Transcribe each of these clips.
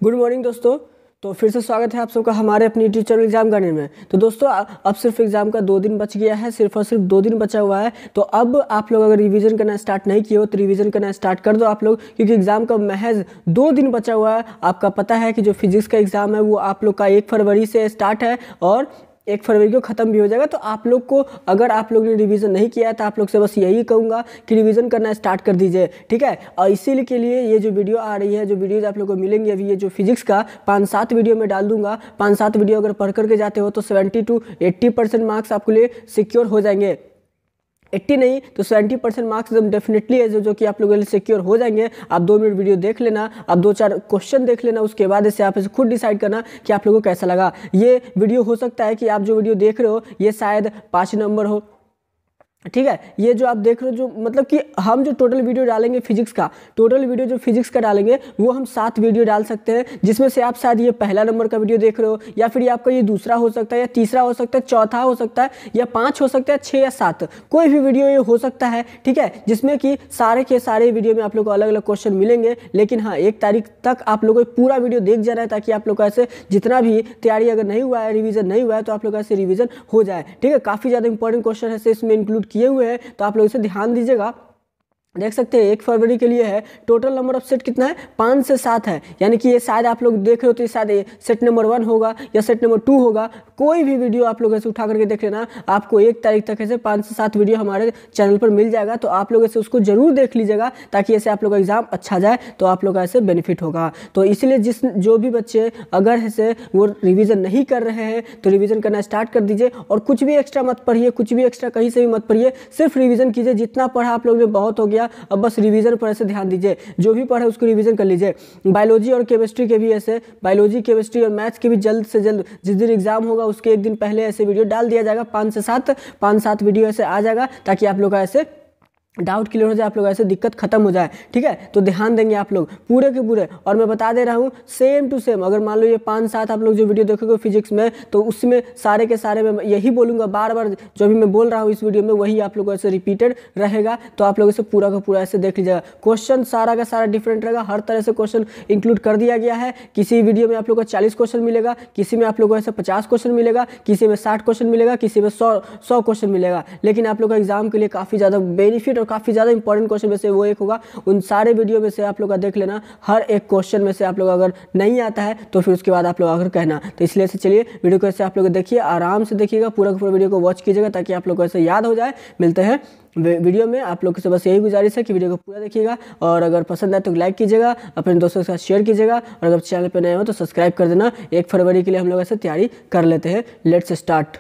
Good morning दोस्तों। तो फिर से स्वागत है आप सबका हमारे अपनी यूट्यूब चैनल एग्जाम करने में। तो दोस्तों अब सिर्फ एग्जाम का 2 दिन बच गया है, सिर्फ और सिर्फ 2 दिन बचा हुआ है। तो अब आप लोग अगर रिवीजन करना स्टार्ट नहीं किए हो तो रिवीजन करना स्टार्ट कर दो आप लोग, क्योंकि एग्जाम का महज 2 दिन बचा हुआ है। आपका पता है कि जो फिजिक्स का एग्जाम है वो आप लोग का 1 फरवरी से स्टार्ट है और 1 फरवरी को ख़त्म भी हो जाएगा। तो आप लोग को अगर आप लोग ने रिवीजन नहीं किया है तो आप लोग से बस यही कहूँगा कि रिवीजन करना स्टार्ट कर दीजिए, ठीक है। और इसीलिए के लिए ये जो वीडियो आ रही है, जो वीडियोज़ आप लोग को मिलेंगी अभी, ये जो फिजिक्स का 5-7 वीडियो में डाल दूंगा। 5-7 वीडियो अगर पढ़ करके जाते हो तो 70 to 80% मार्क्स आपके लिए सिक्योर हो जाएंगे। 80 नहीं तो 70% मार्क्स एकदम डेफिनेटली है जो कि आप लोगों के लिए सिक्योर हो जाएंगे। आप 2 मिनट वीडियो देख लेना, आप 2-4 क्वेश्चन देख लेना, उसके बाद इसे आप खुद डिसाइड करना कि आप लोगों को कैसा लगा। ये वीडियो हो सकता है कि आप जो वीडियो देख रहे हो ये शायद 5 नंबर हो, ठीक है। ये जो आप देख रहे हो, जो मतलब कि हम जो टोटल वीडियो डालेंगे फिजिक्स का, टोटल वीडियो जो फिजिक्स का डालेंगे वो हम 7 वीडियो डाल सकते हैं, जिसमें से आप शायद ये पहला नंबर का वीडियो देख रहे हो, या फिर आपका ये दूसरा हो सकता है, या तीसरा हो सकता है, चौथा हो सकता है, या 5 हो सकता है, 6 या 7, कोई भी वीडियो ये हो सकता है, ठीक है। जिसमें कि सारे के सारे वीडियो में आप लोग को अलग अलग क्वेश्चन मिलेंगे। लेकिन हाँ, 1 तारीख तक आप लोगों को पूरा वीडियो देख जाना है, ताकि आप लोग का ऐसे जितना भी तैयारी अगर नहीं हुआ है, रिवीजन नहीं हुआ है, तो आप लोग का ऐसे रिवीजन हो जाए, ठीक है। काफ़ी ज़्यादा इंपॉर्टेंट क्वेश्चन ऐसे इसमें इंक्लूड किए हुए हैं, तो आप लोग इसे ध्यान दीजिएगा। देख सकते हैं 1 फरवरी के लिए है, टोटल नंबर ऑफ सेट कितना है, 5 से 7 है। यानी कि ये शायद आप लोग देख रहे हो तो ये शायद सेट नंबर 1 होगा या सेट नंबर 2 होगा। कोई भी वीडियो आप लोग ऐसे उठा करके देख लेना, आपको 1 तारीख तक ऐसे 5 से 7 वीडियो हमारे चैनल पर मिल जाएगा। तो आप लोग ऐसे उसको जरूर देख लीजिएगा, ताकि ऐसे आप लोग का एग्जाम अच्छा जाए, तो आप लोग का ऐसे बेनिफिट होगा। तो इसीलिए जो भी बच्चे अगर ऐसे वो रिविज़न नहीं कर रहे हैं तो रिविज़न करना स्टार्ट कर दीजिए। और कुछ भी एक्स्ट्रा मत पढ़िए, कुछ भी एक्स्ट्रा कहीं से भी मत पढ़िए, सिर्फ रिविज़न कीजिए। जितना पढ़ा आप लोग ने बहुत हो गया, अब बस रिवीजन पर ऐसे ध्यान दीजिए। जो भी पढ़े उसको रिवीजन कर लीजिए। बायोलॉजी और केमिस्ट्री के भी ऐसे, बायोलॉजी केमिस्ट्री और मैथ्स के भी जल्द से जल्द जिस दिन एग्जाम होगा उसके 1 दिन पहले ऐसे वीडियो डाल दिया जाएगा। 5 से 7 वीडियो ऐसे आ जाएगा, ताकि आप लोग का ऐसे डाउट क्लियर हो जाए, आप लोग ऐसे दिक्कत खत्म हो जाए, ठीक है। तो ध्यान देंगे आप लोग पूरे के पूरे। और मैं बता दे रहा हूँ सेम टू सेम, अगर मान लो ये 5-7 आप लोग जो वीडियो देखोगे फिजिक्स में, तो उसमें सारे के सारे मैं यही बोलूँगा, बार बार जो भी मैं बोल रहा हूँ इस वीडियो में वही आप लोग को ऐसे रिपीटेड रहेगा। तो आप लोग इसे पूरा का पूरा ऐसे देख लीजिएगा। क्वेश्चन सारा का सारा डिफरेंट रहेगा, हर तरह से क्वेश्चन इंक्लूड कर दिया गया है। किसी वीडियो में आप लोग को 40 क्वेश्चन मिलेगा, किसी में आप लोग को ऐसे 50 क्वेश्चन मिलेगा, किसी में 60 क्वेश्चन मिलेगा, किसी में 100 क्वेश्चन मिलेगा। लेकिन आप लोग का एग्जाम के लिए काफ़ी ज़्यादा बेनिफिट और काफ़ी ज़्यादा इंपॉर्टेंट क्वेश्चन में से वो एक होगा। उन सारे वीडियो में से आप लोग का देख लेना, हर एक क्वेश्चन में से आप लोग अगर नहीं आता है तो फिर उसके बाद आप लोग अगर कहना। तो इसलिए से चलिए वीडियो को ऐसे आप लोग देखिए, आराम से देखिएगा, पूरा वीडियो को वॉच कीजिएगा, ताकि आप लोग को ऐसे याद हो जाए। मिलते हैं वीडियो में। आप लोग से बस यही गुजारिश है कि वीडियो को पूरा देखिएगा, और अगर पसंद आए तो लाइक कीजिएगा, अपने दोस्तों के साथ शेयर कीजिएगा, और अगर चैनल पर नए हो तो सब्सक्राइब कर देना। 1 फरवरी के लिए हम लोग ऐसे तैयारी कर लेते हैं। Let's start.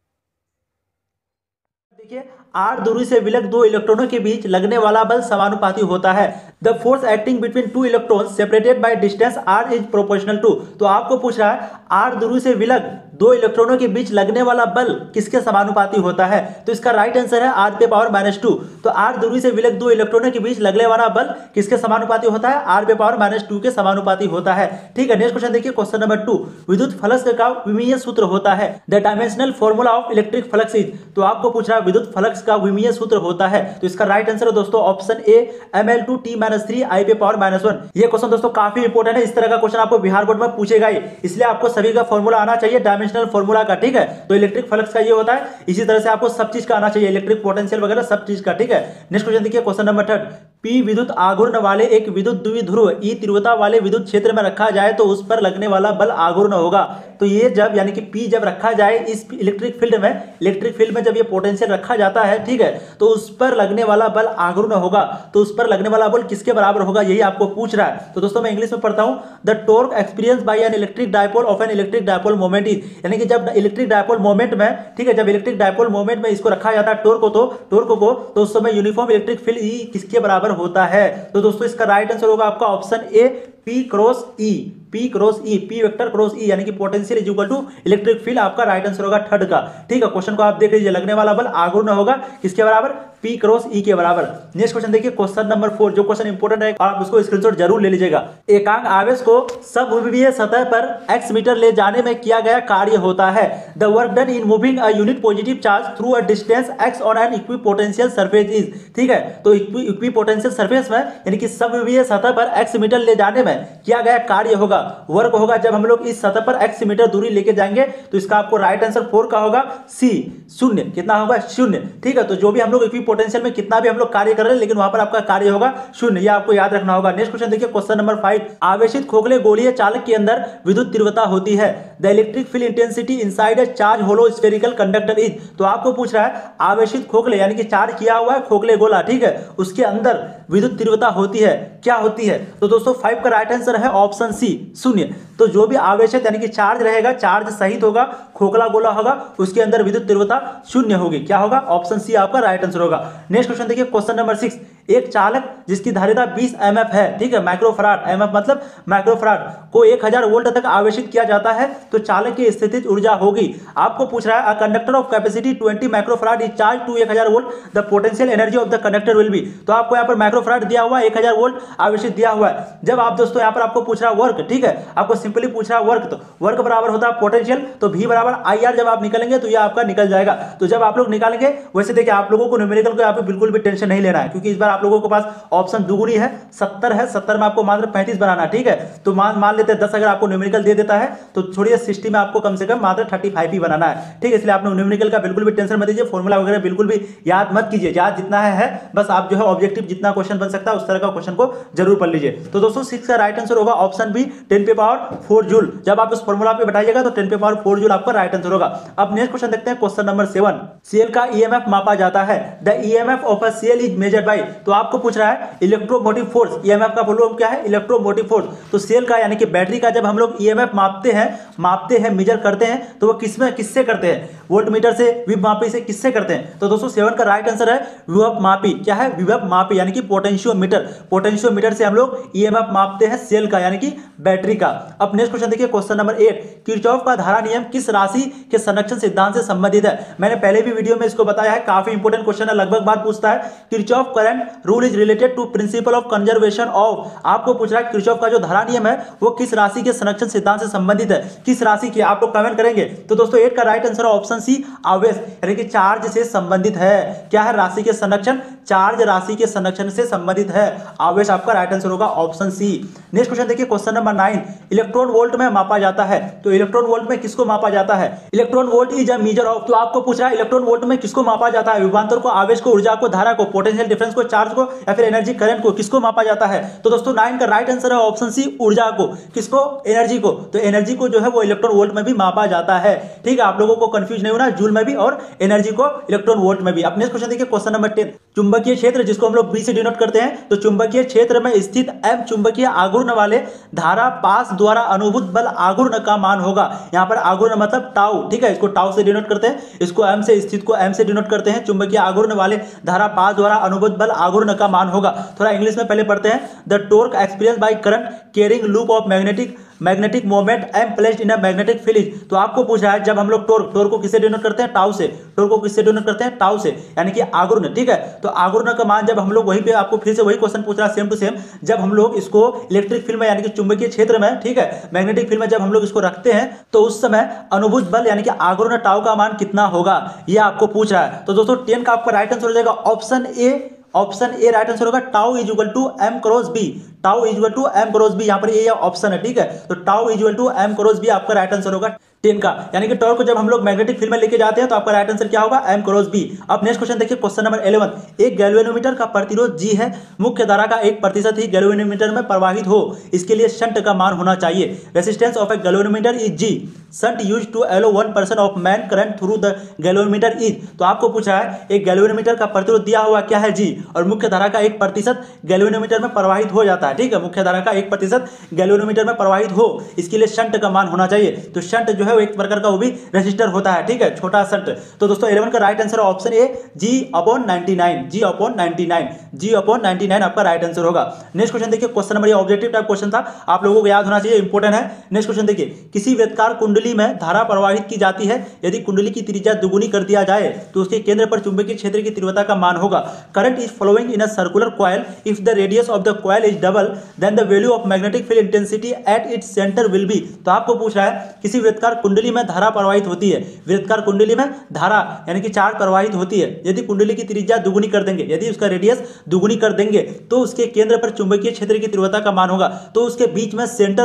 देखिए, r दूरी से विलग 2 इलेक्ट्रॉनों के बीच लगने वाला बल समानुपाती होता है। The force acting between 2 electrons separated by distance r is proportional to. तो आपको पूछ रहा है r दूरी से विलग 2 इलेक्ट्रॉनों के बीच लगने वाला बल किसके समानुपाती होता है। तो इसका राइट आंसर है r⁻²। तो r दूरी से विलग 2 इलेक्ट्रॉनों के बीच लगने वाला बल किसके समानुपाती होता है, r⁻² के समानुपाती होता है, ठीक है। नेक्स्ट क्वेश्चन देखिए, क्वेश्चन नंबर 2। विद्युत फ्लक्स का विमीय सूत्र होता है। The dimensional formula of electric flux is. तो आपको पूछ रहा है विद्युत फ्लक्स का विमीय सूत्र होता है। तो इसका राइट आंसर है दोस्तों ऑप्शन ए ml2t-3 I⁻⁻1। ये क्वेश्चन दोस्तों काफी इंपॉर्टेंट है। इस तरह का क्वेश्चन आपको बिहार बोर्ड में पूछेगा ही, इसलिए आपको सभी का फॉर्मूला आना चाहिए डायमेंशनल फॉर्मूला का, ठीक है। तो इलेक्ट्रिक फ्लक्स का ये होता है। इसी तरह से आपको सब चीज का आना चाहिए, इलेक्ट्रिक पोटेंशियल वगैरह सब चीज का, ठीक है। नेक्स्ट क्वेश्चन देखिए, क्वेश्चन नंबर 3। P विद्युत आघूर्ण वाले एक विद्युत द्विध्रुव E तीव्रता वाले विद्युत क्षेत्र में रखा जाए तो उस पर लगने वाला बल आघूर्ण होगा। तो ये जब यानी कि P जब रखा जाए इस इलेक्ट्रिक फील्ड में जब ये पोटेंशियल रखा जाता है, ठीक है, तो उस पर लगने वाला बल आघूर्ण होगा। तो उस पर लगने वाला बल किसके बराबर होगा, यही आपको पूछ रहा है। तो दोस्तों मैं इंग्लिश में पढ़ता हूं। The torque experience by an electric dipole of an electric dipole moment is. यानी कि जब इलेक्ट्रिक डायपोल मोमेंट में, ठीक है, जब इलेक्ट्रिक डायपोल मोमेंट में इसको रखा जाता है टॉर्क को, तो उस समय यूनिफॉर्म इलेक्ट्रिक फील्ड ई किसके बराबर होता है। तो दोस्तों इसका राइट आंसर होगा आपका option A P cross E, P vector cross E, यानी कि potential is equal to electric field. आपका राइट आंसर होगा 3rd का, ठीक है। क्वेश्चन को आप देख लीजिए, लगने वाला बल आघूर्ण होगा किसके बराबर, P क्रॉस E के बराबर। नेक्स्ट क्वेश्चन देखिए, क्वेश्चन नंबर 4, जो क्वेश्चन इंपॉर्टेंट है आप उसको स्क्रीनशॉट जरूर ले लीजिएगा। एकांक आवेश को समविमीय सतह पर x मीटर ले जाने में किया गया कार्य होता है। The work done in moving a unit positive charge through a distance x on an equipotential surface is. ठीक है, तो इक्विपोटेंशियल सरफेस में यानी कि समविमीय सतह पर x मीटर ले जाने में किया गया कार्य होगा। होगा? वर्क होगा जब हम लोग इस सतह पर x मीटर दूरी लेके जाएंगे, तो इसका आपको राइट आंसर 4 का होगा सी, शून्य। कितना होगा? शून्य। ठीक है, तो जो भी हम लोग इक्विपोटेंशियल में कितना भी हम लोग कार्य कर रहे हैं, लेकिन वहां पर आपका कार्य होगा शून्य, ये आपको याद रखना होगा। नेक्स्ट क्वेश्चन देखिए, क्वेश्चन नंबर 5, आवेशित खोखले गोलीय चालक के अंदर विद्युत तीव्रता होती है। The electric field intensity inside a charge hollow spherical conductor is. तो आपको पूछ रहा है आवेशित खोखले यानी कि चार्ज किया हुआ है खोखले गोला, ठीक है, उसके अंदर विद्युत तीव्रता होती है, क्या होती है? तो दोस्तों 5 का राइट आंसर है ऑप्शन सी, शून्य। तो जो भी आवेशित यानी कि चार्ज रहेगा, चार्ज सहित होगा, खोखला गोला होगा, उसके अंदर विद्युत तीव्रता शून्य होगी। क्या होगा? ऑप्शन सी आपका राइट आंसर होगा। नेक्स्ट क्वेश्चन देखिए, क्वेश्चन नंबर 6, एक चालक जिसकी धारिता 20 एमएफ है, ठीक है, माइक्रोफराड, एमएफ मतलब माइक्रोफराड, को 1000 वोल्ट तक आवेशित किया जाता है, तो चालक की स्थितिज ऊर्जा होगी। आपको पूछ रहा है a conductor of capacity 20 microfarad is charge to 1000 volt, the potential energy of the conductor will be. तो आपको यहाँ पर माइक्रोफराड दिया हुआ है, 1000 वोल्ट आवेशित दिया हुआ है। जब आप दोस्तों यहाँ पर आपको पूछ रहा है वर्क, ठीक है, आपको सिंपली पूछ रहा है वर्क, तो वर्क बराबर होता है पोटेंशियल, तो V बराबर IR जब आप निकलेंगे तो ये आपका निकल जाएगा। तो जब आप लोग निकालेंगे, वैसे देखिए आप लोगों को न्यूमेरिकल को यहाँ पे बिल्कुल भी टेंशन नहीं लेना है, क्योंकि इस बार आप लोगों के पास ऑप्शन दुगुनी है, 70 है, 70 में आपको मात्र 35 बनाना, ठीक है। तो मान लेते हैं 10 अगर आपको न्यूमेरिकल दे देता है, तो छोड़िए 60 में आपको कम से कम मात्र 35 ही बनाना है, ठीक है। इसलिए आप लोग न्यूमेरिकल का बिल्कुल भी टेंशन मत दीजिए, फॉर्मूला वगैरह बिल्कुल भी याद मत कीजिए, याद जितना है बस आप जो है ऑब्जेक्टिव जितना क्वेश्चन बन सकता है उस तरह का क्वेश्चन को जरूर पढ़ लीजिए। तो दोस्तों 6 का राइट आंसर होगा ऑप्शन बी, 10 पे पावर 4 जूल। जब आप उस फॉर्मूला पे बैठाइएगा तो 10 पे पावर 4 जूल आपका राइट आंसर होगा। अब नेक्स्ट क्वेश्चन देखते हैं, क्वेश्चन नंबर 7, सेल का ईएमएफ मापा जाता है। The EMF of a cell is measured by. तो आपको पूछ रहा है इलेक्ट्रोमोटिव फोर्स, ईएमएफ का फुल फॉर्म क्या है? Electromotive force. तो सेल का यानी कि बैटरी का जब हम लोग ईएमएफ मापते हैं, मेजर करते हैं, तो वो किससे करते हैं? वोल्ट मीटर से, विभव मापी से, किससे करते हैं? तो दोस्तों 7 का राइट आंसर है विभव मापी। क्या है? विभव मापी यानी कि पोटेंशियोमीटर। पोटेंशियोमीटर से हम लोग ईएमएफ मापते हैं सेल का यानी कि बैटरी का। अब नेक्स्ट क्वेश्चन देखिए, क्वेश्चन नंबर 8, किरचॉफ का धारा नियम किस राशि के संरक्षण सिद्धांत से संबंधित है? मैंने पहले भी वीडियो में इसको बताया है, काफी इंपोर्टेंट क्वेश्चन है, लगभग बार पूछता है। Kirchhoff current rule is related to principle of conservation of. आपको पूछ रहा है किरचॉफ का जो धारा नियम है वो किस राशि के संरक्षण सिद्धांत से संबंधित है? किस राशि की? आप लोग कमेंट करेंगे। तो दोस्तों 8 का राइट आंसर है ऑप्शन सी, आवेश यानी कि चार्ज से संबंधित है। क्या है? राशि के संरक्षण, चार्ज राशि के संरक्षण से संबंधित है। आवेश आपका राइट आंसर होगा ऑप्शन सी। नेक्स्ट क्वेश्चन देखिए, क्वेश्चन नंबर 9, इलेक्ट्रॉन वोल्ट में मापा जाता है। तो इलेक्ट्रॉन वोल्ट में किसको मापा जाता है? Electron volt is a measure of. तो आपको पूछ रहा है इलेक्ट्रॉन वोल्ट में किसको मापा जाता है? विभवांतर को, आवेश को, ऊर्जा को, धारा को, पोटेंशियल डिफरेंस को, चार्ज को, या फिर एनर्जी करंट को, किसको मापा जाता है? तो दोस्तों 9 का राइट आंसर है ऑप्शन सी, ऊर्जा को। किसको? एनर्जी को। तो एनर्जी को जो है वो इलेक्ट्रॉन वोल्ट में भी मापा जाता है, ठीक है। आप लोगों को कंफ्यूज नहीं होना, जूल में भी और एनर्जी को इलेक्ट्रॉन वोल्ट में भी। अब नेक्स्ट क्वेश्चन देखिए, क्वेश्चन नंबर 10, चुंबकीय क्षेत्र जिसको हम लोग बी से डिनोट करते हैं। तो चुंबकीय क्षेत्र में स्थित एम चुंबकीय आघूर्ण वाले धारा पास द्वारा अनुभूत बल आघूर्ण का मान होगा। यहां पर आघूर्ण मतलब टाउ, ठीक है, इसको टाउ से डिनोट करते हैं, इसको एम से, स्थित को एम से डिनोट करते हैं। चुंबकीय आघूर्ण वाले धारा पास द्वारा अनुभूत बल आघूर्ण का मान होगा। थोड़ा इंग्लिश में पहले पढ़ते हैं। The torque experience by current carrying loop of magnetic moment M placed in a magnetic field. तो आपको पूछा है जब हम लोग टॉर्क को किससे डिनोट करते हैं? टाउ से। टॉर्क को किससे डिनोट करते हैं? टाउ से, यानी कि आघूर्ण, ठीक है। तो आघूर्ण का मान जब हम लोग वहीं पे आपको फिर से वही क्वेश्चन पूछ रहा है सेम टू सेम, जब हम लोग इसको इलेक्ट्रिक फील्ड में यानी कि चुंबकीय क्षेत्र में, ठीक है, मैग्नेटिक फील्ड में जब हम लोग इसको रखते हैं तो उस समय अनुभूत बल यानी कि आघूर्ण टाउ का मान कितना होगा, यह आपको पूछ रहा है। तो दोस्तों 10 का आपका राइट आंसर हो जाएगा option A. Option A right answer होगा, tau is equal to M cross B. Tau is equal to M cross B, यहां पर ये ऑप्शन है, ठीक है। तो tau is equal to M cross B आपका राइट आंसर होगा 10 का, यानी कि टॉर्क को जब हम लोग मैग्नेटिक फील्ड में लेके जाते हैं तो आपका राइट आंसर क्या होगा? M cross B. अब नेक्स्ट क्वेश्चन देखिए, क्वेश्चन नंबर 11, एक गैल्वेनोमीटर का प्रतिरोध जी है, मुख्य धारा का 1% ही गैल्वेनोमीटर में प्रवाहित हो, इसके लिए शंट का मान होना चाहिए। Resistance of a galvanometer is G, shunt used to allow 1% of main current through the galvanometer is. तो आपको पूछा है एक गैल्वेनोमीटर का प्रतिरोध दिया हुआ क्या है? जी, और मुख्य धारा का 1% गैल्वेनोमीटर में प्रवाहित हो जाता है, ठीक है। मुख्य धारा का 1% गैल्वेनोमीटर में प्रवाहित हो, इसके लिए शंट का मान होना चाहिए। तो शंट जो है वो एक प्रकार का वो भी रेजिस्टर होता है, ठीक है, छोटा शंट। तो दोस्तों 11 का राइट आंसर ऑप्शन ए, G/99, G/99, G/99 आपका राइट आंसर होगा। नेक्स्ट क्वेश्चन देखिए, क्वेश्चन नंबर, ये ऑब्जेक्टिव टाइप क्वेश्चन था, आप लोगों को याद होना चाहिए, इंपॉर्टेंट है। नेक्स्ट क्वेश्चन देखिए, किसी वृत्ताकार कुंडली में धारा प्रवाहित की जाती है, यदि कुंडली की त्रिज्या दुगुनी कर दिया जाए तो उसके केंद्र पर चुंबकीय क्षेत्र की तीव्रता का मान होगा। Current is flowing in a circular coil, if the radius of the coil is double then the value of magnetic field intensity at its centre will be. तो आपको पूछ रहा है किसी वृत्ताकार कुंडली में धारा प्रवाहित होती है, वृत्ताकार कुंडली में धारा यानी कि चार्ज प्रवाहित होती है, यदि कुंडली की त्रिज्या दुगुनी कर देंगे, यदि उसका रेडियस दुगुनी कर देंगे तो उसके केंद्र पर चुंबकीय क्षेत्र की तीव्रता का मान होगा। तो उसके बीच में सेंटर में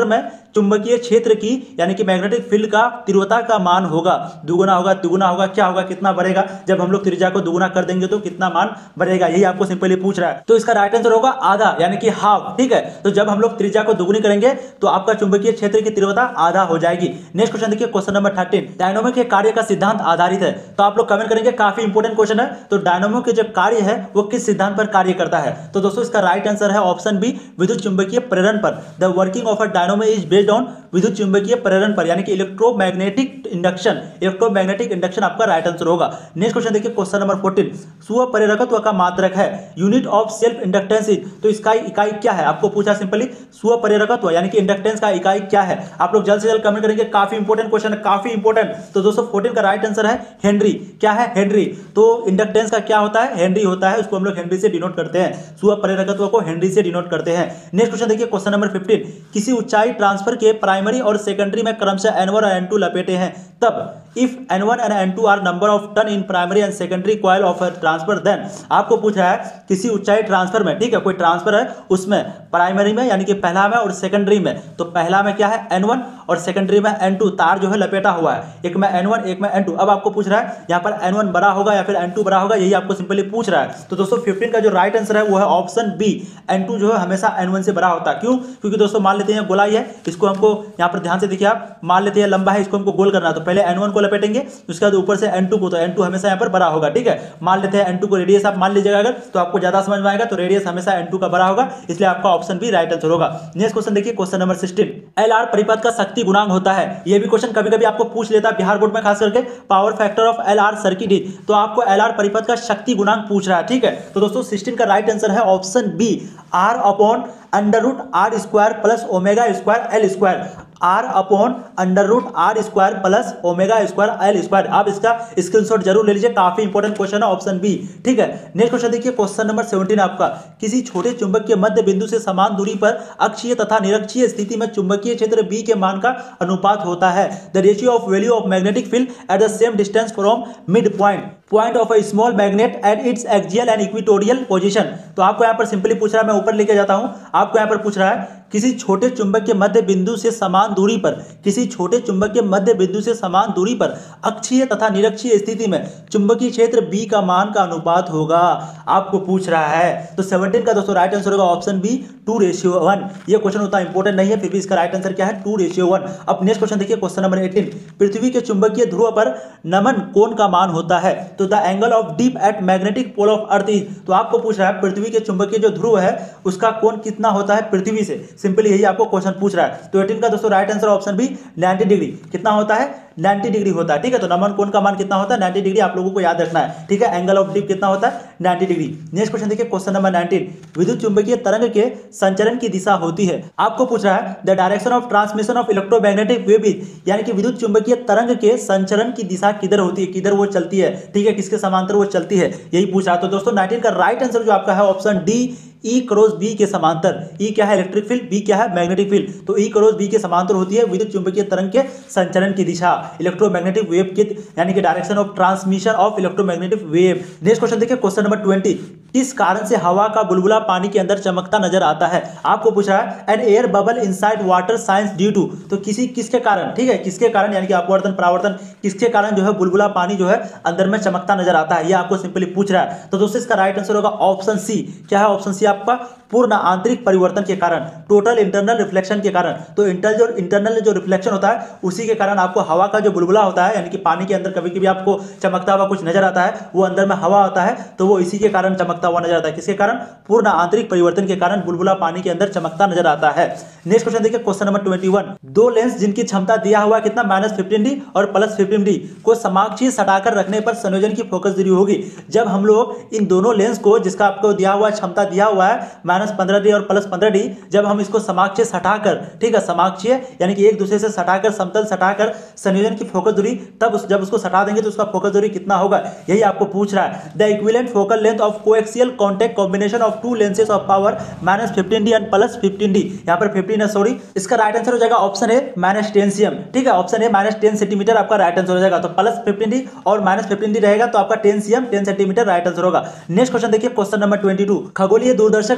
चुंबकीय क्षेत्र की यानी कि मैग्नेटिक फील्ड का तीव्रता का मान होगा? दुगुना होगा, तिगुना होगा, क्या होगा, कितना बढ़ेगा? जब हम लोग त्रिज्या को दुगुना कर देंगे तो कितना मान बढ़ेगा, यही आपको सिंपली पूछ रहा है। तो इसका राइट आंसर होगा आधा यानी कि हाफ। ठीक है, तो जब हम लोग त्रिज्या को दुगुनी करेंगे तो आपका चुंबकीय क्षेत्र की तीव्रता आधा हो जाएगी। नेक्स्ट क्वेश्चन देखिए, क्वेश्चन नंबर 13, डायनामो के कार्य का सिद्धांत आधारित है। तो आप लोग कमेंट करेंगे, काफी इंपोर्टेंट क्वेश्चन है। तो डायनामो के जो कार्य है वो किस सिद्धांत पर कार्य करता है? तो दोस्तों इसका राइट आंसर है ऑप्शन बी, विद्युत चुंबकीय प्रेरण पर। The working of a dynamo is based on विद्युत चुंबकीय प्रेरण पर, यानी कि इलेक्ट्रोमैग्नेटिक इंडक्शन। इलेक्ट्रोमैग्नेटिक इंडक्शन आपका राइट आंसर होगा। नेक्स्ट क्वेश्चन देखिए, क्वेश्चन नंबर 14, स्वप्रेरकत्व का मात्रक है, unit of self inductance is. तो इसका इकाई क्या है? आपको पूछा सिंपली स्वप्रेरकत्व यानी कि इंडक्टेंस का इकाई क्या है? आप लोग जल्द से जल्द कमेंट करेंगे, काफी इंपोर्टेंट क्वेश्चन है, काफी इंपोर्टेंट। तो दोस्तों 14 का राइट आंसर है हेनरी। क्या है? हेनरी। तो इंडक्टेंस का क्या होता है? हेनरी होता है, उसको हम लोग हेनरी से डिनोट करते हैं, स्वप्रेरकत्व को हेनरी से डिनोट करते हैं। नेक्स्ट क्वेश्चन देखिए, क्वेश्चन नंबर 15, किसी ऊंचाई ट्रांसफर के प्राइमरी और सेकेंडरी में क्रमशः N1 और N2 लपेटे हैं, तब if N1 and N2 are number of turn in primary and secondary coil of transfer, then आपको पूछा है किसी ऊंचाई ट्रांसफर में, ठीक है, कोई ट्रांसफर है उसमें प्राइमरी में यानी कि पहला में और सेकेंडरी में, तो पहला में क्या है N1 और सेकेंडरी में N2, तार जो है लपेटा हुआ है, एक में N1 एक में N2। अब आपको पूछ रहा है यहाँ पर N1 बड़ा होगा या फिर N2 बड़ा होगा, यही आपको सिंपली पूछ रहा है। तो दोस्तों 15 का जो राइट आंसर है वो है ऑप्शन बी, N2 जो है हमेशा N1 से बड़ा होता है। क्यों? क्योंकि दोस्तों मान लेते हैं गोलाई है, इसको हमको यहाँ पर ध्यान से देखिए, आप मान लेते हैं लंबा है, इसको हमको गोल करना है, तो पहले N1 को लपेटेंगे, उसके बाद ऊपर से N2 को, तो N2 हमेशा यहाँ पर बड़ा होगा। ठीक है, मान लेते हैं N2 को रेडियस आप मान लीजिएगा, अगर तो आपको ज्यादा समझ में आएगा, तो रेडियस हमेशा N2 का बड़ा होगा, इसलिए आपका ऑप्शन बी राइट आंसर होगा। नेक्स्ट क्वेश्चन देखिए, क्वेश्चन नंबर 16, LR परिपथ का शक्ति गुणांक होता है। यह भी क्वेश्चन कभी कभी आपको पूछ लेता है बिहार बोर्ड में, खास करके power factor of LR circuit is. तो आपको LR परिपथ का शक्ति गुणांक पूछ रहा है। ठीक है, तो दोस्तों 16 का राइट आंसर है option B, R upon under root R square plus omega square L square, R upon under root R square plus omega square L square. आप इसका स्क्रीनशॉट जरूर ले लीजिए, काफी इंपॉर्टेंट क्वेश्चन है, ऑप्शन बी। ठीक है, नेक्स्ट क्वेश्चन देखिए, क्वेश्चन नंबर 17 आपका, किसी छोटे चुंबक के मध्य बिंदु से समान दूरी पर अक्षीय तथा निरक्षीय स्थिति में चुंबकीय क्षेत्र B के मान का अनुपात होता है। The ratio of value of magnetic field at the same distance from mid point of a small magnet at its axial and equatorial position. तो आपको यहाँ पर सिंपली पूछ रहा है, मैं ऊपर लेके जाता हूं, आपको यहाँ पर पूछ रहा है किसी छोटे चुंबक के मध्य बिंदु से समान दूरी पर, किसी छोटे चुंबक के मध्य बिंदु से समान दूरी पर अक्षीय तथा निरक्षीय स्थिति में चुंबकीय क्षेत्र B का मान का अनुपात होगा, आपको पूछ रहा है। तो 17 का दोस्तों राइट आंसर होगा ऑप्शन बी, 2:1। ये क्वेश्चन उतना इंपॉर्टेंट नहीं है, फिर भी इसका राइट आंसर क्या है, 2:1। अब नेक्स्ट क्वेश्चन देखिए, क्वेश्चन नंबर 18, पृथ्वी के चुंबकीय ध्रुव पर नमन कोण का मान होता है। तो the angle of dip at magnetic pole of earth is. तो आपको पूछ रहा है पृथ्वी के चुंबकीय जो ध्रुव है उसका कोण कितना होता है पृथ्वी से, सिंपली यही आपको क्वेश्चन पूछ रहा है। तो 18 का दोस्तों right answer option B, 90 degree. कितना होता है? 90 डिग्री होता है। ठीक है, तो नमन कोण का मान कितना होता है? 90 डिग्री, आप लोगों को याद रखना है। ठीक है, एंगल ऑफ डीप कितना होता है? 90 डिग्री। नेक्स्ट क्वेश्चन देखिए, क्वेश्चन नंबर 19, विद्युत चुंबकीय तरंग के संचरण की दिशा होती है। आपको पूछ रहा है the direction of transmission of electromagnetic wave is, यानी कि विद्युत चुंबकीय तरंग के संचरण की दिशा किधर होती है, किधर वो चलती है। ठीक है, किसके समांतर वो चलती है, यही पूछा। तो दोस्तों 19 का राइट आंसर जो आपका है option D, E cross B के समांतर। E क्या है? इलेक्ट्रिक फील्ड, B क्या है? Magnetic field. तो E क्रॉस B के समांतर होती है विद्युत चुंबकीय तरंग के संचरण की दिशा, इलेक्ट्रोमैग्नेटिक वेव की, यानी कि direction of transmission of electromagnetic wave. Next question देखिए, क्वेश्चन नंबर 20, किस कारण से हवा का बुलबुला पानी के अंदर चमकता नजर आता है। आपको पूछा है an air bubble inside water shines due to. तो किसके कारण, ठीक है, किसके कारण, यानी कि अपवर्तन परावर्तन, किसके कारण जो है बुलबुला पानी जो है अंदर में चमकता नजर आता है, ये आपको सिंपली पूछ रहा है। तो दोस्तों इसका राइट आंसर होगा ऑप्शन सी। क्या है ऑप्शन सी आपका? पूर्ण आंतरिक परिवर्तन के कारण, टोटल इंटरनल रिफ्लेक्शन के कारण। तो इंटरनल जो रिफ्लेक्शन होता है उसी के कारण आपको हवा का जो बुलबुला होता है, यानी कि पानी के अंदर कभी कभी आपको चमकता हुआ कुछ नजर आता है, वो अंदर में हवा होता है, तो वो इसी के कारण चमकता हुआ नजर आता है। किसके कारण? पूर्ण आंतरिक परिवर्तन के कारण बुलबुला पानी के अंदर चमकता नजर आता है। नेक्स्ट क्वेश्चन देखिए, क्वेश्चन नंबर 21, दो लेंस जिनकी क्षमता दिया हुआ कितना -15D और +15D को समाक्षीय सटाकर रखने पर संयोजन की फोकस दूरी होगी। जब हम लोग इन दोनों लेंस को, जिसका आपको दिया हुआ क्षमता दिया हुआ है -15D और +15D, जब हम इसको समाक्षीय सटाकर, ठीक है, समाक्षीय यानी कि एक दूसरे से सटाकर, समतल सटाकर संयोजन की फोकस दूरी, तब जब उसको सटा देंगे तो उसका फोकस दूरी कितना होगा, यही आपको पूछ रहा है। The equivalent focal length of coaxial contact combination of two lenses of power -15D and +15D, यहाँ पर 15 है, सॉरी, इसका राइट आंसर हो जाएगा ऑप्शन ए -10 cm। ठीक है, ऑप्शन ए -10 सेंटीमीटर आपका राइट आंसर हो जाएगा। तो +15D और -15D रहेगा, तो आपका 10 cm 10 सेंटीमीटर राइट आंसर होगा। नेक्स्ट क्वेश्चन देखिए, क्वेश्चन नंबर 22, खगोलीय दूरदर्शक में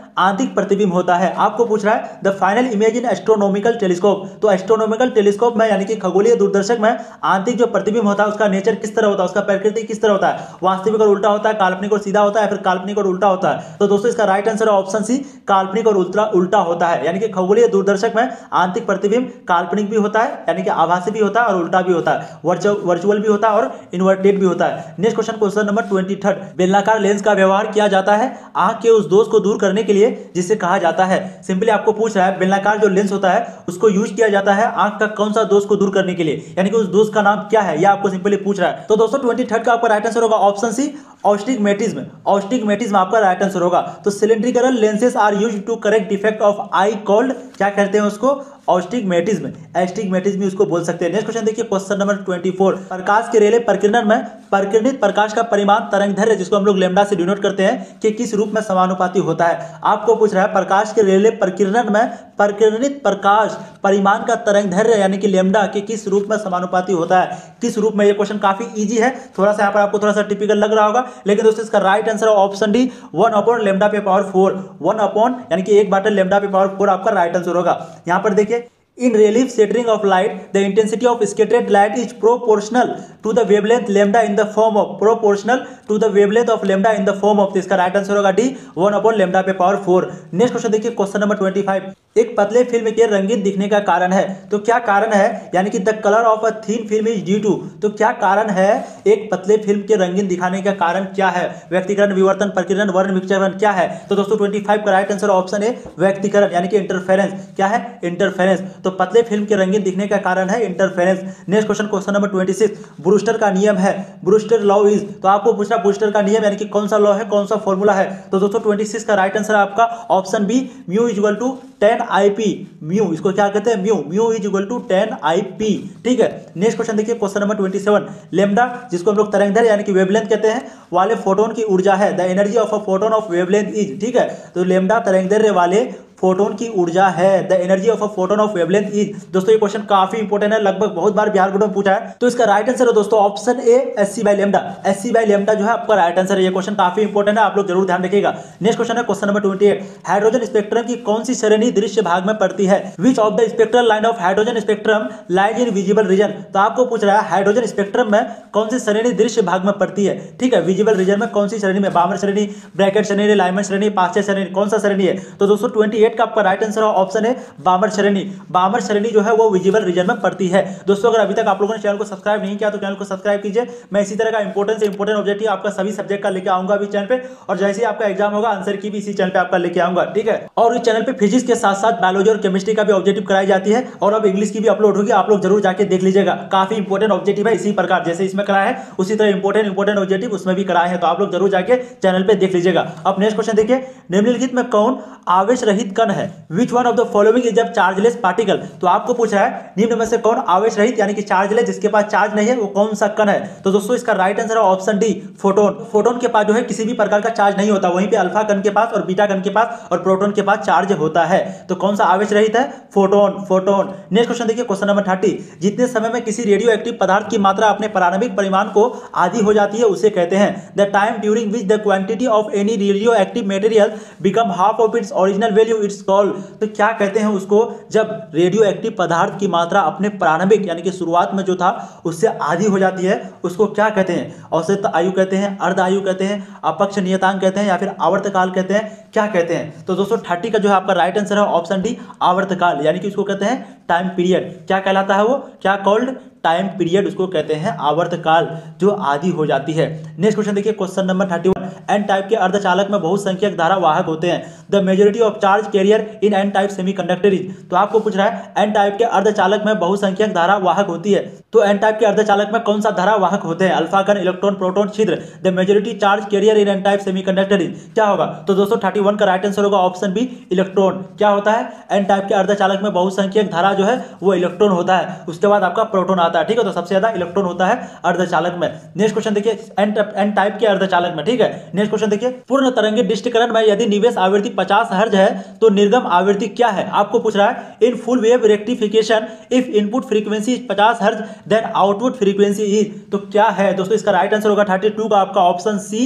आंतरिक प्रतिबिंब होता है। आपको पूछ रहा है the final image in astronomical telescope, तो एस्ट्रोनॉमिकल टेलीस्कोप में यानी कि खगोलीय दूरदर्शक में आंतरिक जो प्रतिबिंब होता है उसका नेचर किस तरह होता है, उसका प्रकृति किस तरह होता है, वास्तविक और उल्टा होता है, काल्पनिक और सीधा होता है, फिर काल्पनिक और उल्टा होता है। तो दोस्तों इसका राइट आंसर है ऑप्शन सी, काल्पनिक और उल्टा होता है। यानी कि खगोलीय दूरदर्शक में आंतरिक प्रतिबिंब काल्पनिक भी होता है यानी कि आभासी भी होता है और उल्टा भी होता है, वर्चुअल भी होता है और इन्वर्टेड भी होता है। नेक्स्ट क्वेश्चन नंबर 23, बेलनाकार लेंस का व्यवहार किया जाता है आंख के उस दोष को दूर करने के लिए जिसे कहा जाता है। सिंपली आपको पूछ रहा है बेलनाकार जो लेंस होता है उसको यूज किया जाता है आंख का कौन सा दोष को दूर करने के लिए, यानी कि उस दोष का नाम क्या है, यह आपको सिंपली पूछ रहा है। तो दोस्तों 23 का आपका राइट आंसर होगा ऑप्शन सी, ऑस्टिग्मेटिज्म। ऑस्टिग्मेटिज्म आपका राइट आंसर होगा। तो cylindrical lenses are used to correct defect of eye called, क्या कहते हैं उसको, ऑस्टिग्मेटिज्म, एस्टिग्मेटिज्म उसको बोल सकते हैं। नेक्स्ट क्वेश्चन देखिए क्वेश्चन नंबर 24, प्रकाश के रेले प्रकीर्णन में प्रकीर्णित प्रकाश का परिमाण तरंगदैर्घ्य जिसको हम लोग लैम्डा से डिनोट करते हैं कि किस रूप में समानुपाती होता है। आपको पूछ रहा है प्रकाश के रेले प्रकीर्णन में प्रकीर्णित प्रकाश परिमाण का तरंगदैर्घ्य यानी कि लैम्डा के किस रूप में समानुपाती होता है, किस रूप में। ये क्वेश्चन काफी इजी है, थोड़ा सा यहाँ पर आपको थोड़ा सा टिपिकल लग रहा होगा, लेकिन दोस्तों इसका राइट आंसर है ऑप्शन डी, 1 लैम्डा पे पावर 4, 1 यानी कि 1/, लैम्डा पे पावर 4 आपका राइट आंसर होगा। यहाँ पर देखिए in relief scattering of light the intensity of scattered light is proportional to the wavelength lambda in the form of proportional to the wavelength of lambda in the form of, तो इसका right answer होगा D, 1 lambda पे power 4। Next question देखिए question number 25, एक पतले film के रंगीन दिखने का कारण है, तो क्या कारण है, यानी कि the colour of a thin film is due to, तो क्या कारण है एक पतले फिल्म के रंगीन दिखाने का कारण क्या है, व्यक्तिकरण, विवर्तन, प्रकीर्णन, वर्ण विक्षेपण क्या है। तो दोस्तों 25 का राइट आंसर ऑप्शन ए व्यक्तिकरण यानी कि इंटरफेरेंस, क्या है, इंटरफेरेंस। तो पतले फिल्म के रंगीन दिखने का कारण है interference. Next question number 26, Brewster का नियम है, ब्रूस्टर लॉ इज, तो आपको पूछना ब्रूस्टर का नियम यानी कि कौन सा लॉ है, कौन सा फॉर्मूला है। तो दोस्तों 26 का राइट आंसर है आपका option B, mu equal to 10 IP, mu इसको क्या कहते हैं, mu is equal to 10 IP, ठीक है। नेक्स्ट क्वेश्चन देखिए क्वेश्चन नंबर 27, लेम्डा जिसको हम लोग तरंगदैर्घ्य यानी कि वेवलेंथ कहते हैं वाले फोटोन की ऊर्जा है, the energy of a photon of wavelength is, ठीक है। तो लेम्डा तरंगदैर्घ्य वाले फोटोन की ऊर्जा है, the energy of a photon of wavelength is. दोस्तों ये क्वेश्चन काफी इंपॉर्टेंट है, लगभग बहुत बार बिहार बोर्ड में पूछा है, तो इसका राइट आंसर है दोस्तों ऑप्शन ए, SC/λ। SC/λ जो है आपका राइट आंसर है। ये क्वेश्चन काफी इंपॉर्टेंट है, आप लोग जरूर ध्यान रखिएगा। नेक्स्ट क्वेश्चन है क्वेश्चन नंबर 28, हाइड्रोजन स्पेक्ट्रम की कौन सी श्रेणी दृश्य भाग में पड़ती है, which of the spectral line of hydrogen spectrum lies in visible region. तो आपको पूछ रहा है हाइड्रोजन स्पेक्ट्रम में कौन सी श्रेणी दृश्य भाग में पड़ती है, ठीक है, विजिबल रीजन में कौन सी श्रेणी में, बामर श्रेणी, ब्रैकेट श्रेणी, लाइमन श्रेणी, पाश्चर श्रेणी, कौन सा श्रेणी है। तो दोस्तों 28 का आपका राइट आंसर ऑप्शन है बामर श्रेणी। बामर श्रेणी जो है वो विजिबल रीजन में पड़ती है। दोस्तों अगर अभी तक आप लोगों ने चैनल को सब्सक्राइब नहीं किया तो चैनल को सब्सक्राइब कीजिए। मैं इसी तरह का इंपॉर्टेंट ऑब्जेक्टिव आपका सभी सब्जेक्ट का लेके आऊंगा अभी चैनल पे, और जैसे ही आपका एग्जाम होगा आंसर की भी इसी चैनल पे आपका लेके आऊंगा, ठीक है। और इस चैनल पे फिजिक्स के साथ साथ बायोलॉजी और केमिस्ट्री का भी ऑब्जेक्टिव कराई जाती है, और अब इंग्लिश की भी अपलोड होगी, आप लोग जरूर जाके देख लीजिएगा। काफी इंपॉर्टेंट ऑब्जेक्टिव है, इसी प्रकार जैसे इसमें कराया है उसी तरह इंपॉर्टेंट ऑब्जेक्टिव उसमें भी कराए हैं, तो आप लोग जरूर जाके चैनल पे देख लीजिएगा। अब नेक्स्ट क्वेश्चन देखिए, निम्नलिखित में कौन आवेश रहित कण है, which one of the following is जब चार्जलेस पार्टिकल। तो आपको पूछ रहा है निम्न में से कौन आवेश रहित यानी कि चार्जलेस, जिसके पास चार्ज नहीं है, वो कौन सा कण है। तो दोस्तों इसका राइट आंसर है ऑप्शन डी, फोटोन। फोटोन के पास जो है किसी भी प्रकार का चार्ज नहीं होता, वहीं पे अल्फा कण के पास और बीटा कण के पास और प्रोटॉन के पास चार्ज होता है। तो कौन सा आवेश रहित है, फोटोन। नेक्स्ट क्वेश्चन देखिए क्वेश्चन नंबर 30, जितने समय में किसी रेडियो एक्टिव पदार्थ की मात्रा अपने प्रारंभिक परिमाण को आधी हो जाती है उसे कहते हैं the time during which the quantity of any radio active material become half of its original value, it's called. तो क्या कहते हैं उसको, जब रेडियो एक्टिव पदार्थ की मात्रा अपने प्रारंभिक यानी कि शुरुआत में जो था उससे आधी हो जाती है, उसको क्या कहते हैं, औसत आयु कहते हैं, अर्ध आयु कहते हैं, अपक्ष नियतांक कहते हैं, या फिर आवर्तकाल कहते हैं, क्या कहते हैं। तो दोस्तों 30 का जो है आपका राइट आंसर है ऑप्शन डी, आवर्तकाल, यानी कि उसको कहते हैं टाइम पीरियड। क्या कहलाता है वो, क्या कॉल्ड, टाइम पीरियड उसको कहते हैं, आवर्तकाल जो आधी हो जाती है। नेक्स्ट क्वेश्चन देखिए क्वेश्चन नंबर 31, एन टाइप के अर्धचालक में बहुसंख्यक धारा वाहक होते हैं, the majority of charge carrier in N type semiconductor is. तो आपको पूछ रहा है एन टाइप के अर्धचालक में बहुसंख्यक धारा वाहक होती है, तो एन टाइप के अर्धचालक में कौन सा धारा वाहक होते हैं, अल्फा कण, इलेक्ट्रॉन, प्रोटॉन, छिद्र, the majority charge carrier in N type semiconductor is, क्या होगा। तो दोस्तों 31 का राइट आंसर होगा ऑप्शन बी, इलेक्ट्रॉन। क्या होता है, एन टाइप के अर्धचालक में बहुसंख्यक धारा जो है वो इलेक्ट्रॉन होता है, उसके बाद आपका प्रोटॉन आता है, ठीक है। तो सबसे ज्यादा इलेक्ट्रॉन होता है अर्धचालक में। नेक्स्ट क्वेश्चन देखिए एन टाइप के अर्धचालक में, ठीक है। नेक्स्ट क्वेश्चन देखिए, पूर्ण तरंगित डिस्टकरण में यदि निवेश आवृत्ति 50 हर्ट्ज है तो निर्गम आवृत्ति क्या है। आपको पूछ रहा है in full wave rectification if input frequency is 50 hertz then output frequency is, तो क्या है। दोस्तों इसका राइट आंसर होगा 32 का आपका ऑप्शन सी,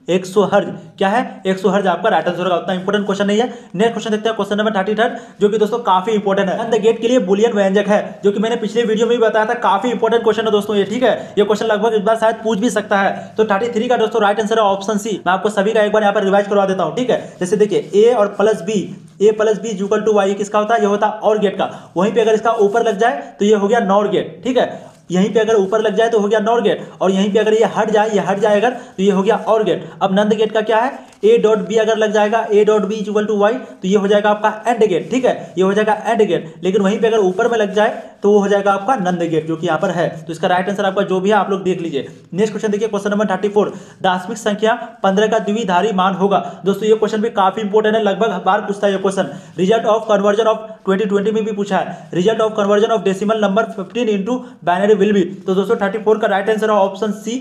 100 हर्ज। क्या है? 100 हर्ज आपका राइट आंसर होगा। उतना इंपॉर्टेंट क्वेश्चन नहीं है। नेक्स्ट क्वेश्चन देखते हैं, क्वेश्चन नंबर 33 जो कि दोस्तों काफी इंपॉर्टेंट है। नंद गेट के लिए बुलियन व्यंजक है, जो कि मैंने पिछले वीडियो में भी बताया था। काफी इंपॉर्टेंट क्वेश्चन है दोस्तों ये, ठीक है। ये क्वेश्चन लगभग इस बार शायद पूछ भी सकता है। तो 33 का दोस्तों राइट आंसर है ऑप्शन सी। मैं आपको सभी का एक बार यहाँ पर रिवाइज करवा देता हूँ, ठीक है। जैसे देखिए ए और plus B, A plus B equal to Y, किसका होता है? ये होता है और गेट का। वहीं पे अगर इसका ऊपर लग जाए तो ये हो गया नॉर गेट, ठीक है। यहीं पे अगर ऊपर लग जाए तो हो गया नॉर गेट, और यहीं पे अगर ये हट जाए, ये हट जाएगा तो ये हो गया और गेट। अब नंद गेट का क्या है? ए डॉट बी अगर लग जाएगा, A dot B equal to Y, तो ये हो जाएगा आपका एंड गेट, ठीक है। ये हो जाएगा एंड गेट। लेकिन वहीं पे अगर ऊपर में लग जाए तो वो हो जाएगा आपका नंद गेट, जो कि यहाँ पर है। तो इसका राइट आंसर आपका जो भी है आप लोग देख लीजिए। नेक्स्ट क्वेश्चन देखिए, क्वेश्चन नंबर 34, दार्शनिक संख्या 15 का द्विधारी मान होगा। दोस्तों ये क्वेश्चन भी काफी इंपॉर्टेंट है, लगभग बार पूछता है ये question. Result of conversion of 2020 में भी पूछा है। Result of conversion of decimal number 15 into binary will be. तो दोस्तों 34 का राइट आंसर है ऑप्शन सी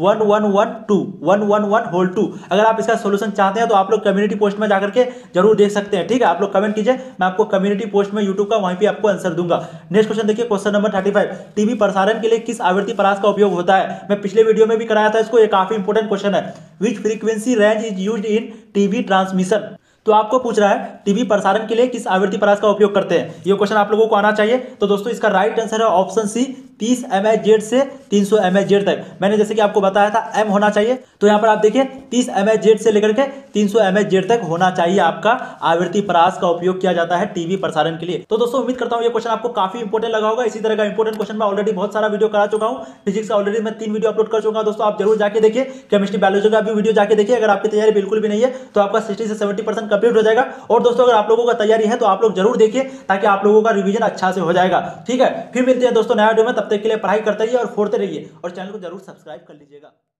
1112 होल 2। अगर आप इसका सॉल्यूशन चाहते हैं तो आप लोग कम्युनिटी पोस्ट में जाकर के जरूर देख सकते हैं, ठीक है। आप लोग कमेंट कीजिए, मैं आपको कम्युनिटी पोस्ट में यूट्यूब का वहीं पे आपको आंसर दूंगा। नेक्स्ट क्वेश्चन देखिए, क्वेश्चन नंबर 35, टीवी प्रसारण के लिए किस आवृत्ति परास का उपयोग होता है? मैं पिछले वीडियो में भी कराया था इसको, ये काफी इंपॉर्टेंट क्वेश्चन है। Which frequency range is used in TV transmission. तो आपको पूछ रहा है टीवी प्रसारण के लिए किस आवृत्ति परास का उपयोग करते हैं। ये क्वेश्चन आप लोगों को आना चाहिए। तो दोस्तों इसका राइट आंसर है ऑप्शन सी 30 MHz से 300 MHz तक। मैंने जैसे कि आपको बताया था M होना चाहिए, तो यहाँ पर आप देखिए 30 MHz से लेकर के 300 MHz तक होना चाहिए आपका आवृत्ति परास का उपयोग किया जाता है टीवी प्रसारण के लिए। तो दोस्तों उम्मीद करता हूँ ये क्वेश्चन आपको काफी इंपॉर्टेंट लगा होगा। इसी तरह का इंपॉर्टेंट क्वेश्चन मैं ऑलरेडी बहुत सारा वीडियो करा चुका हूँ। फिजिक्स का ऑलरेडी मैं 3 वीडियो अपलोड कर चुका हूँ दोस्तों, आप जरूर जाके देखिए। केमिस्ट्री बायोलॉजी का भी वीडियो जाके देखिए। अगर आपकी तैयारी बिल्कुल भी नहीं है तो आपका 60 से 70% कंप्लीट हो जाएगा। और दोस्तों अगर आप लोगों का तैयारी है तो आप लोग जरूर देखिए, ताकि आप लोगों का रिवीजन अच्छा से हो जाएगा, ठीक है। फिर मिलते हैं दोस्तों नया वीडियो में, तब तक के लिए पढ़ाई करते रहिए और फोड़ते रहिए, और चैनल को जरूर सब्सक्राइब कर लीजिएगा।